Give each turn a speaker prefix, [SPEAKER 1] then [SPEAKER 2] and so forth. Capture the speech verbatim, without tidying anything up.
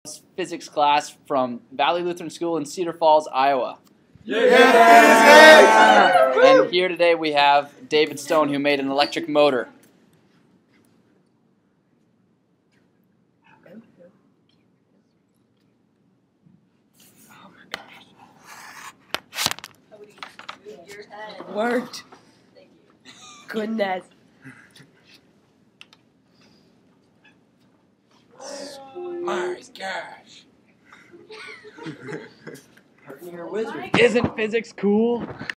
[SPEAKER 1] Physics class from Valley Lutheran School in Cedar Falls, Iowa.
[SPEAKER 2] Yeah.
[SPEAKER 1] And here today we have David Stone, who made an electric motor.
[SPEAKER 3] Worked. Goodness.
[SPEAKER 2] My gosh.
[SPEAKER 1] Isn't physics cool?